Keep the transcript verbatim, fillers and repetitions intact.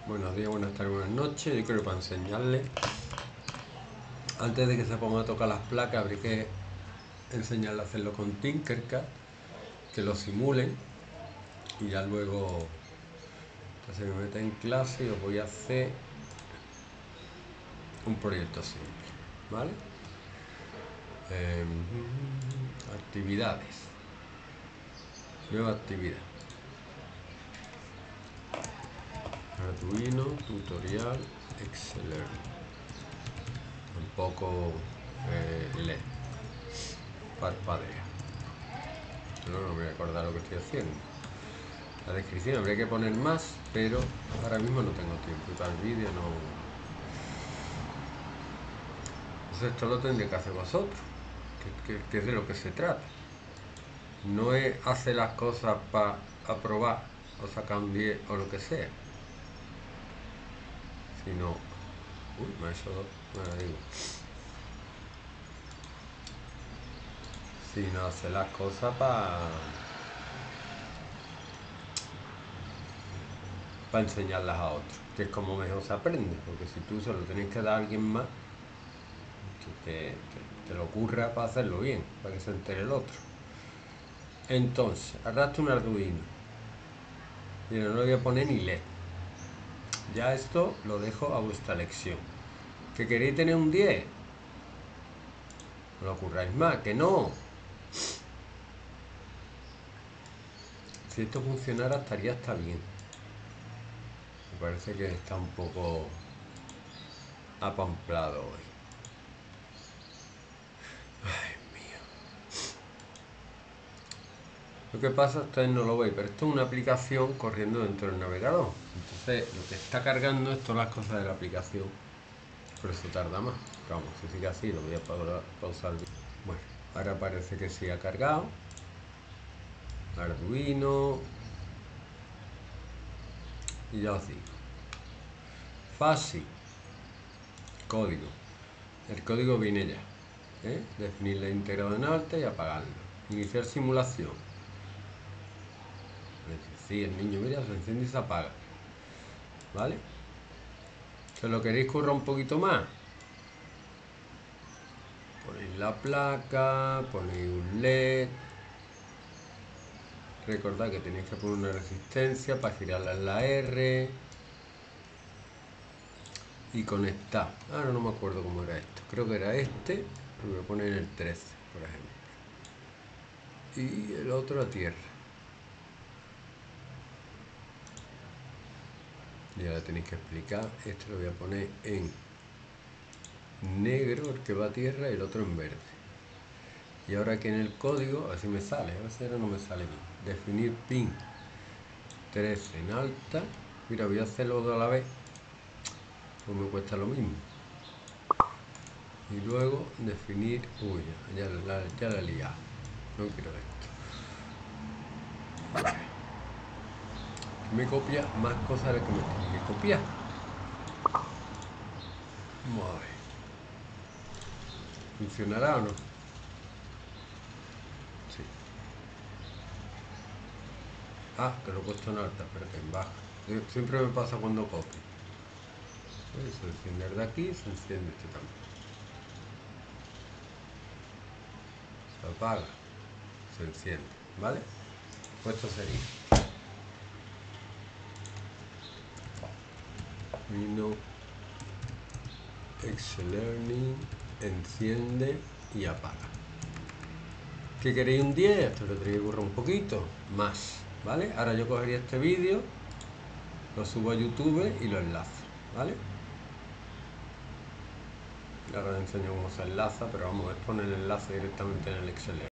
Buenos días, buenas tardes, buenas noches. Yo creo que para enseñarles, antes de que se ponga a tocar las placas, habría que enseñarle a hacerlo con Tinkercad, que lo simulen y ya luego, entonces me meto en clase y os voy a hacer un proyecto simple, ¿vale? Eh, actividades, nueva actividad. Arduino, tutorial, Excel Learning. Tampoco eh, lee, parpadea. No, no me voy a acordar lo que estoy haciendo. La descripción habría que poner más, pero ahora mismo no tengo tiempo y para el vídeo no. Entonces esto lo tendría que hacer vosotros, que, que, que es de lo que se trata. No es hacer las cosas para aprobar o sacar un diez o lo que sea, sino, uy, me eso no lo digo, sino hacer las cosas para para enseñarlas a otros, que es como mejor se aprende, porque si tú se lo tenés que dar a alguien más, que te, te, te lo ocurra para hacerlo bien, para que se entere el otro. Entonces, arrastra un Arduino. Mira, no le voy a poner ni L E D. Ya esto lo dejo a vuestra elección. ¿Que queréis tener un diez? No lo ocurráis más, que no. Si esto funcionara estaría hasta bien. Me parece que está un poco apamplado hoy. Ay, mío. Lo que pasa, ustedes no lo veis, pero esto es una aplicación corriendo dentro del navegador. Entonces, lo que está cargando es todas las cosas de la aplicación. Por eso tarda más. Pero vamos, si sigue así, lo voy a pausar. Bueno, ahora parece que sí ha cargado. Arduino. Y ya os digo. Fácil. Código. El código viene ya. ¿eh? Definir la integrado en alta y apagarlo. Iniciar simulación. Sí, el niño, mira, se enciende y se apaga. ¿Vale? ¿Se lo queréis currar un poquito más? Ponéis la placa, ponéis un L E D. Recordad que tenéis que poner una resistencia para girarla en la R. Y conectar. Ahora no me acuerdo cómo era esto. Creo que era este. Lo voy a poner en el trece, por ejemplo. Y el otro a tierra. Y ahora tenéis que explicar. Este lo voy a poner en negro, el que va a tierra, y el otro en verde. Y ahora aquí en el código, a ver si me sale, a ver si ahora no me sale bien. Definir pin trece en alta. Mira, voy a hacerlo dos a la vez, pues me cuesta lo mismo. Y luego definir, uy, ya, ya, la, ya la he liado. No quiero esto. Vale. Me copia más cosas de las que me tiene que copiar. Vamos a ver. ¿Funcionará o no? Sí. Ah, que lo he puesto en alta, espérate, en baja. Siempre me pasa cuando copio. Se enciende el de aquí, se enciende este también. Se apaga, se enciende, ¿vale? Pues esto sería. Vino Excel Learning, enciende y apaga. ¿Qué queréis un diez? Esto lo tenéis que currar un poquito más, ¿vale? Ahora yo cogería este vídeo, lo subo a YouTube y lo enlazo, ¿vale? Ahora os enseño cómo se enlaza, pero vamos, es poner el enlace directamente en el Excel.